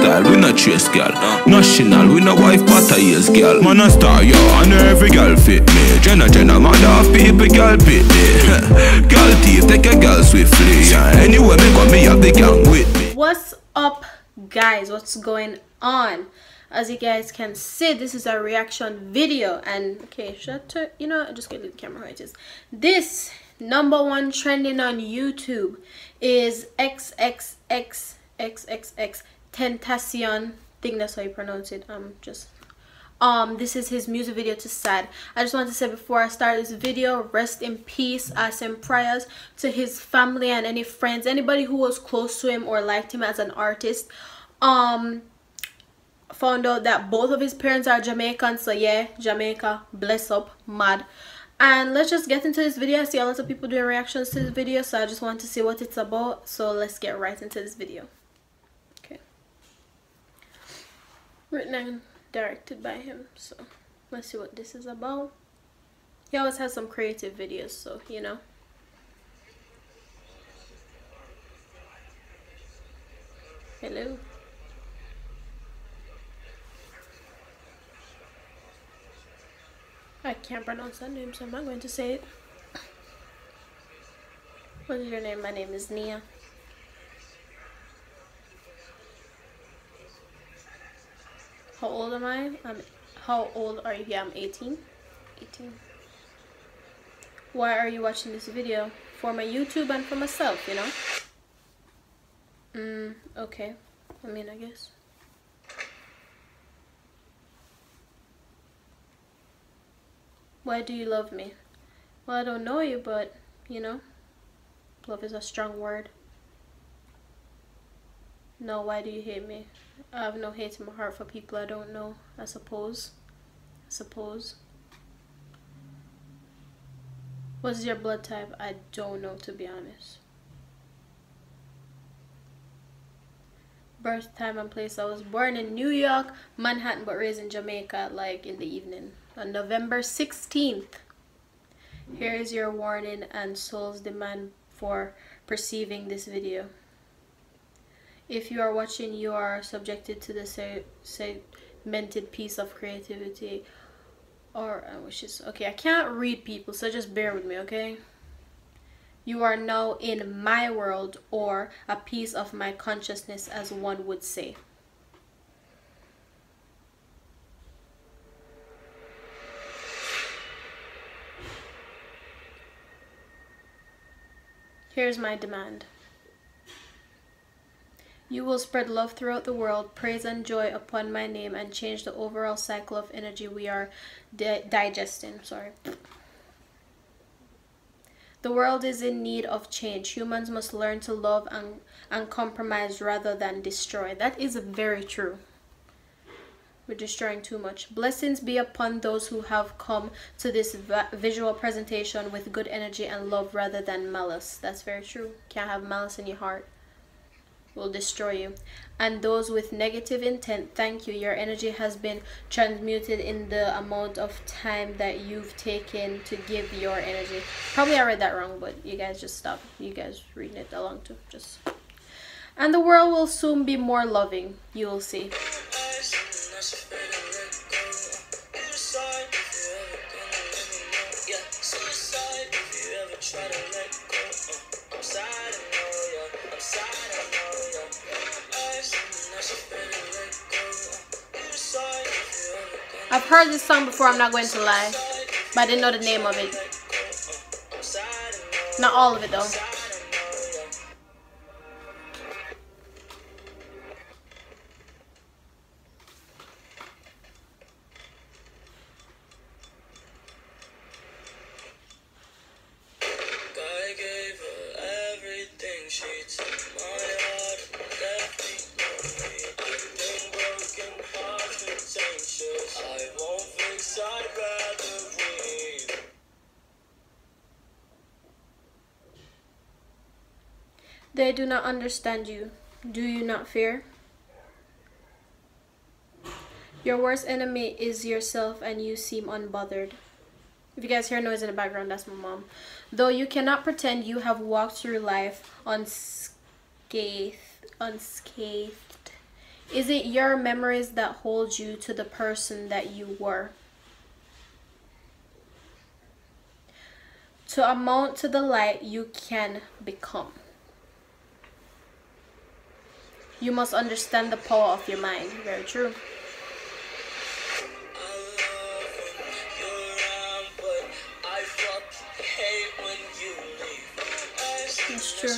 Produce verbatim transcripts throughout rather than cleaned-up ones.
style, we not chase gal. National, we no wife but a yes gal. Man a star, yo, and every gal fit me. Jenna Jenna, mother of people, gal fit me. Gal thief, take a gal swiftly. Yeah, anyway, me got me have the gang with me. What's up, guys? What's going on? As you guys can see, this is a reaction video, and okay, shut up. You know, I'm just gonna leave the camera right. Is this number one trending on YouTube is X X X X X X Tentacion. Think that's how you pronounce it. Um, just um, this is his music video to Sad. I just want to say before I start this video, rest in peace. I send prayers to his family and any friends, anybody who was close to him or liked him as an artist. Um. Found out that both of his parents are Jamaican, so yeah, Jamaica, bless up, mad. And let's just get into this video. I see a lot of people doing reactions to this video, so I just want to see what it's about. So let's get right into this video. Okay, written and directed by him, so let's see what this is about. He always has some creative videos, so you know. Hello. I can't pronounce that name, so I'm not going to say it. What is your name? My name is Nia. How old am I? I'm. How old are you? Yeah, I'm eighteen. eighteen. Why are you watching this video? For my YouTube and for myself, you know? Mm, okay. I mean, I guess. Why do you love me? Well, I don't know you, but, you know, love is a strong word. No, why do you hate me? I have no hate in my heart for people I don't know, I suppose. I suppose. What's your blood type? I don't know, to be honest. Birth time and place. I was born in New York, Manhattan, but raised in Jamaica, like in the evening. On November sixteenth. Here is your warning and soul's demand for perceiving this video. If you are watching, you are subjected to the se segmented piece of creativity or uh, which is okay. I can't read people, so just bear with me, okay? You are now in my world, or a piece of my consciousness, as one would say. Here's my demand. You will spread love throughout the world, praise and joy upon my name, and change the overall cycle of energy we are di digesting. Sorry. The world is in need of change. Humans must learn to love and, and compromise rather than destroy. That is very true. We're destroying too much. Blessings be upon those who have come to this visual presentation with good energy and love rather than malice. That's very true. Can't have malice in your heart. Will destroy you. And those with negative intent, thank you. Your energy has been transmuted in the amount of time that you've taken to give your energy. Probably I read that wrong, but you guys just stop. You guys reading it along too. Just. And the world will soon be more loving. You will see. I've heard this song before, I'm not going to lie, but I didn't know the name of it. Not all of it though. They do not understand you. Do you not fear? Your worst enemy is yourself, and you seem unbothered. If you guys hear noise in the background, that's my mom. Though you cannot pretend you have walked through life unscathed, unscathed, Is it your memories that hold you to the person that you were? To amount to the light you can become. You must understand the power of your mind. Very true. That's true.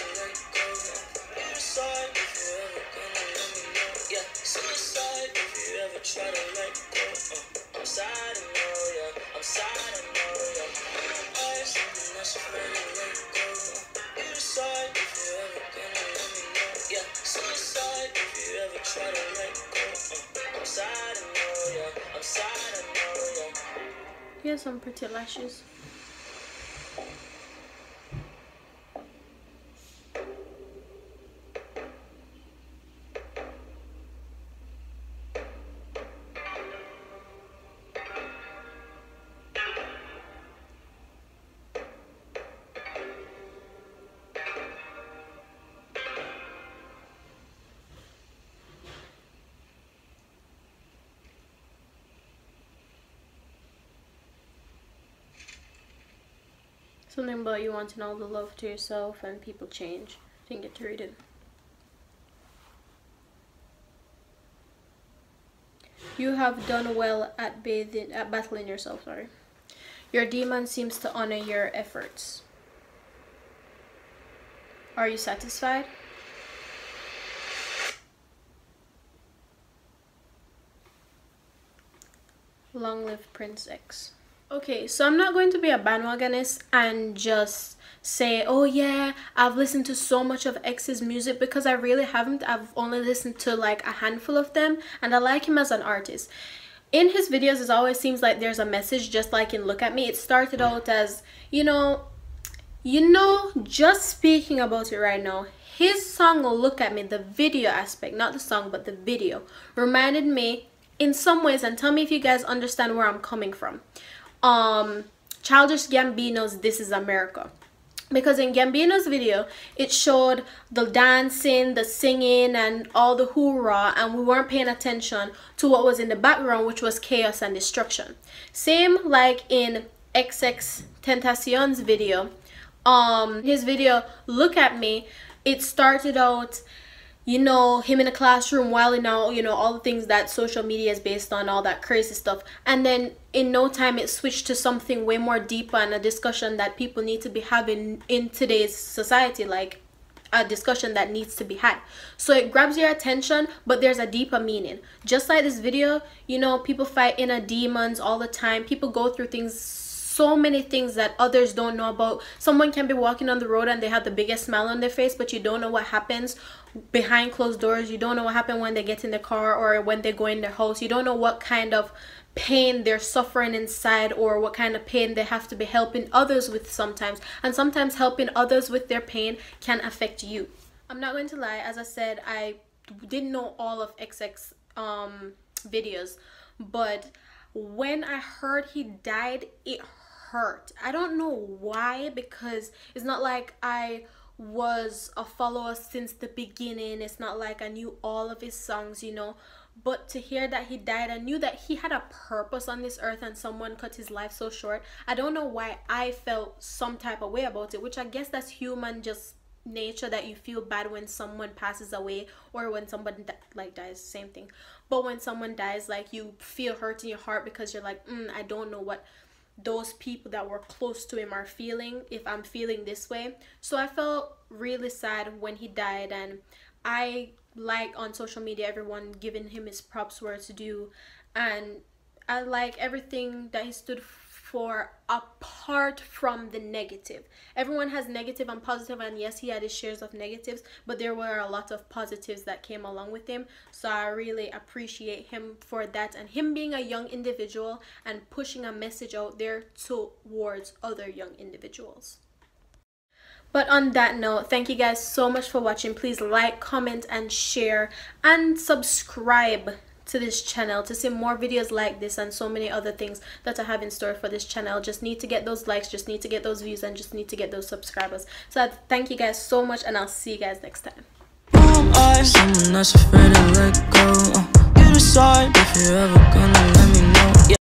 Here's some pretty lashes. Something about you wanting all the love to yourself and people change. Didn't get to read it. You have done well at bathing, at battling yourself, sorry. Your demon seems to honor your efforts. Are you satisfied? Long live Prince X. Okay, so I'm not going to be a bandwagonist and just say, oh yeah, I've listened to so much of X's music, because I really haven't. I've only listened to like a handful of them, and I like him as an artist. In his videos, it always seems like there's a message, just like in Look At Me. It started out as, you know, you know, just speaking about it right now, his song Look At Me, the video aspect, not the song, but the video, reminded me in some ways, and tell me if you guys understand where I'm coming from, um Childish Gambino's This Is America. Because in Gambino's video, it showed the dancing, the singing, and all the hoorah, and we weren't paying attention to what was in the background, which was chaos and destruction. Same like in X X Tentacion's video, um his video Look At Me, it started out, you know, him in a classroom wilding out, you know, all the things that social media is based on, all that crazy stuff. And then in no time it switched to something way more deeper and a discussion that people need to be having in today's society, like a discussion that needs to be had. So it grabs your attention, but there's a deeper meaning. Just like this video, you know, people fight inner demons all the time. People go through things, so many things that others don't know about. Someone can be walking on the road and they have the biggest smile on their face, but you don't know what happens behind closed doors. You don't know what happened when they get in the car or when they go in their house. You don't know what kind of pain they're suffering inside, or what kind of pain they have to be helping others with sometimes. And sometimes helping others with their pain can affect you. I'm not going to lie, as I said, I didn't know all of X X um videos, but when I heard he died, it hurt. I don't know why, because it's not like I was a follower since the beginning. It's not like I knew all of his songs, you know. But to hear that he died, I knew that he had a purpose on this earth, and someone cut his life so short. I don't know why I felt some type of way about it, which I guess that's human just nature, that you feel bad when someone passes away, or when someone like dies, same thing. But when someone dies, like, you feel hurt in your heart, because you're like, mm, I don't know what those people that were close to him are feeling, if I'm feeling this way. So I felt really sad when he died, and I like on social media everyone giving him his props where it's due, and I like everything that he stood for, apart from the negative. Everyone has negative and positive, and yes, he had his shares of negatives, but there were a lot of positives that came along with him. So I really appreciate him for that, and him being a young individual and pushing a message out there towards other young individuals. But on that note, thank you guys so much for watching. Please like, comment, and share, and subscribe to this channel to see more videos like this and so many other things that I have in store for this channel. Just need to get those likes, just need to get those views, and just need to get those subscribers. So thank you guys so much, and I'll see you guys next time. am I? Someone that's afraid to let go. uh, You decide if you're ever gonna